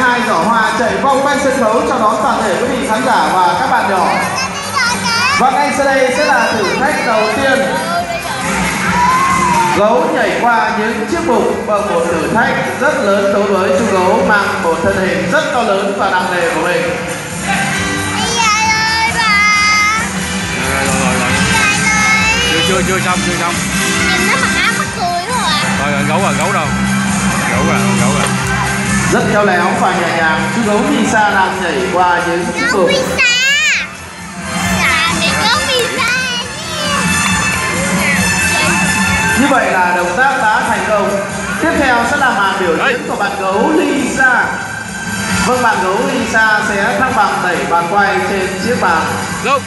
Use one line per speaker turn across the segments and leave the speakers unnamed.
12 giỏ hoa chạy vòng quanh sân khấu chào đón toàn thể quý vị khán giả và các bạn nhỏ. Và ngay sau đây sẽ là thử thách đầu tiên. Gấu nhảy qua những chiếc bục bằng một thử thách rất lớn đối với chú gấu mang một thân hình rất to lớn và nặng nề của mình.
Chưa xong.
Nhìn nó mặc áo mắc cười quá à.
Rồi, gấu đâu? Gấu rồi.
Rất khéo léo và nhẹ nhàng, chú gấu Misa đang nhảy qua những chiếc bục. Như vậy là động tác đã thành công. Tiếp theo sẽ là màn biểu diễn của bạn gấu Lisa. Vâng, bạn gấu Lisa sẽ thăng bằng đẩy bàn quay trên chiếc bàn.
Go.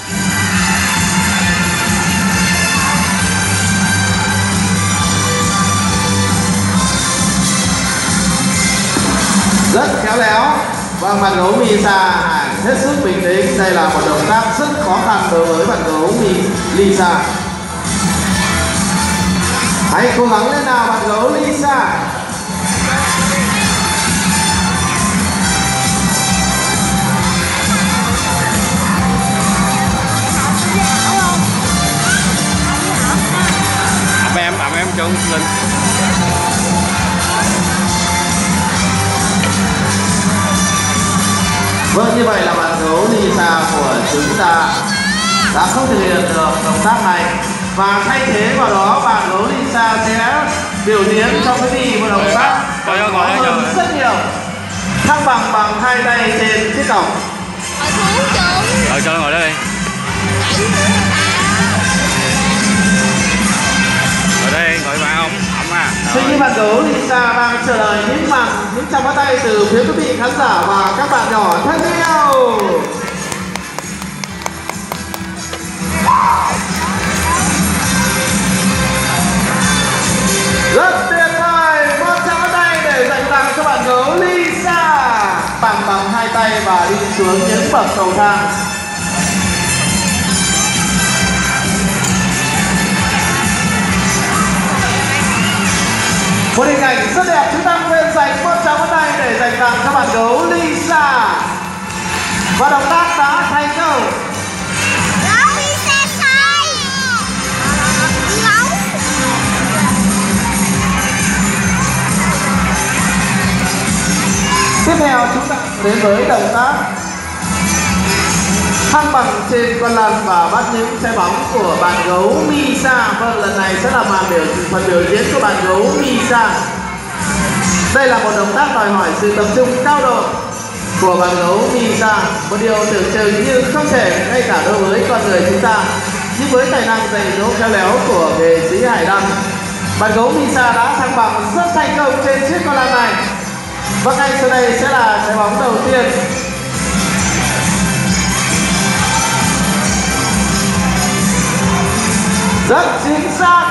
Rất khéo léo. Vâng, bạn gấu Misa hết sức bình tĩnh. Đây là một động tác rất khó khăn đối với bạn gấu Lisa. Hãy cố gắng lên nào bạn gấu Lisa.
Ẩm em chân lên.
Vâng, như vậy là bạn gấu Lisa của chúng ta đã không thực hiện được động tác này. Và thay thế vào đó, bạn gấu Lisa sẽ biểu diễn cho quý vị một động tác khó hơn rất nhiều. Thăng bằng bằng hai tay trên chiếc cổng.
Rồi cho nó ngồi đó đi. Ngồi đây, ngồi vào không? Ẩm à.
Suy nghĩ bạn gấu Lisa đang chờ đợi những tràng bắt tay từ phía quý vị khán giả và các bạn nhỏ thân yêu. Rất tuyệt vời, một tràng bắt tay để dành tặng cho bạn gấu Lisa. Bằng hai tay và đi xuống những bậc cầu thang. Một hình ảnh rất đẹp, chúng ta nguyện dành một tràng bắt tay để dành tặng cho bạn gấu Lisa. Và động tác đã thành công. Tiếp theo chúng ta đến với động tác thăng bằng trên con lăn và bắt những trái bóng của bạn gấu Misa. Vâng, lần này sẽ là phần biểu diễn của bạn gấu Misa. Đây là một động tác đòi hỏi sự tập trung cao độ của bạn gấu Misa, một điều tưởng chừng như không thể ngay cả đối với con người chúng ta. Nhưng với tài năng dạy dỗ khéo léo của nghệ sĩ Hải Đăng, bạn gấu Misa đã thăng bằng rất thành công trên chiếc con lăn này. Và ngay sau đây sẽ là trái bóng đầu tiên. Rất chính xác.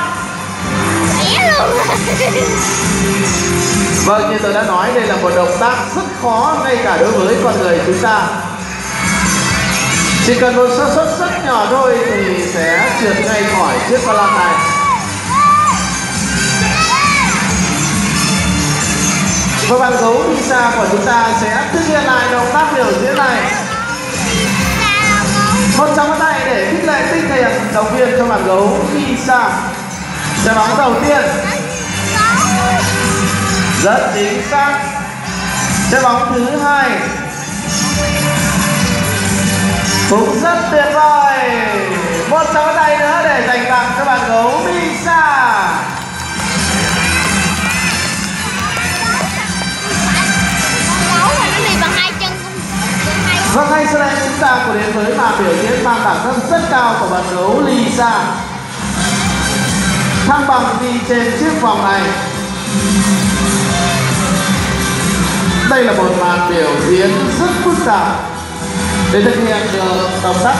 Vâng, như tôi đã nói, đây là một động tác rất khó ngay cả đối với con người chúng ta. Chỉ cần một sơ suất rất nhỏ thôi thì sẽ trượt ngay khỏi chiếc con lăn này. Và bạn gấu Lisa của chúng ta sẽ thực hiện lại động tác biểu diễn này. Một tràng bắt tay để khích lệ tinh thần động viên cho bạn gấu Lisa. Trái bóng đầu tiên. Rất chính xác. Trái bóng thứ hai. Cũng rất tuyệt vời. Một tràng bắt tay nữa để dành tặng cho bạn gấu Lisa. Và ngay sau đây chúng ta cùng đến với màn biểu diễn mang đẳng cấp rất cao của bạn gấu Lisa. Thăng bằng đi trên chiếc vòng này. Đây là một màn biểu diễn rất phức tạp để thực hiện được động tác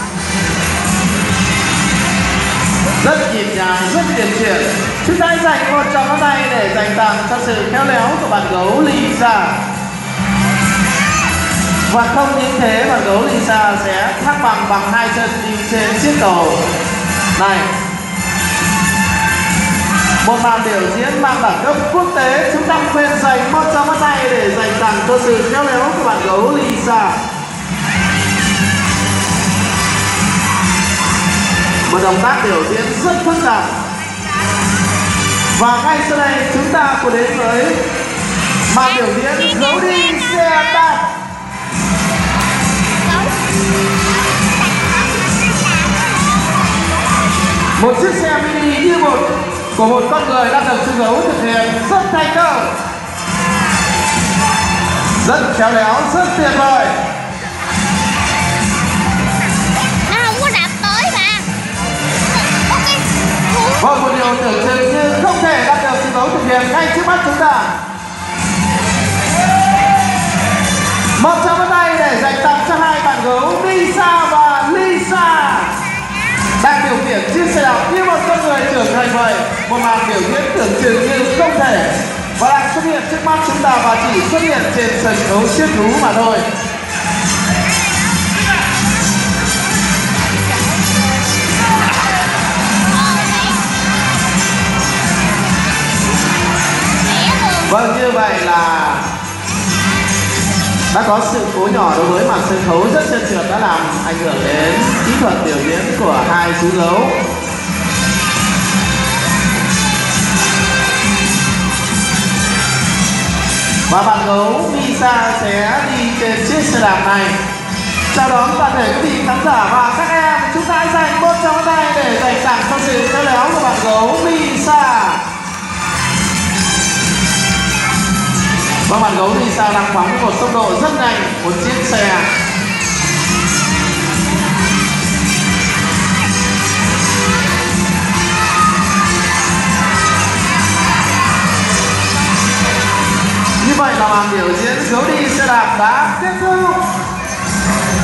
rất nhịp nhàng, rất uyển chuyển. Chúng ta dành một tràng pháo tay để dành tặng cho sự khéo léo của bạn gấu Lisa. Và không những thế, bạn gấu Lisa sẽ thăng bằng hai chân đi trên chiếc cầu này. Một màn biểu diễn mang đẳng cấp quốc tế, chúng ta quên dành một tràng pháo tay để dành tặng cho sự khéo léo của bạn gấu Lisa. Một động tác biểu diễn rất phức tạp. Và ngay sau đây chúng ta cùng đến với màn biểu diễn gấu đi xe đạp. Một chiếc xe mini như một của một con người đang được chú gấu thực hiện rất thành công, rất khéo léo, rất tuyệt vời.
Nó không có đạp tới mà.
Và một điều tưởng chừng như không thể đang được chú gấu thực hiện ngay trước mắt chúng ta. Một tràng pháo tay để dành tặng cho hai bạn gấu Misa và Lisa đang điều khiển chiếc xe đạp như một con người trưởng thành vậy. Một màn biểu diễn tưởng chừng như không thể và đang xuất hiện trước mắt chúng ta và chỉ xuất hiện trên sân khấu siết thú mà thôi. Vâng, như vậy là đã có sự cố nhỏ đối với màn sân khấu rất trơn trượt đã làm ảnh hưởng đến kỹ thuật biểu diễn của hai chú gấu. Và bạn gấu Misa sẽ đi trên chiếc xe đạp này. Chào đón toàn thể quý vị khán giả và các em, chúng ta hãy dành một tràng pháo tay để dành tặng cho sự khéo léo của bạn gấu Misa. Và bạn gấu Lisa đang phóng với một tốc độ rất nhanh, một chiếc xe. Như vậy là màn biểu diễn gấu đi xe đạp đã kết thúc.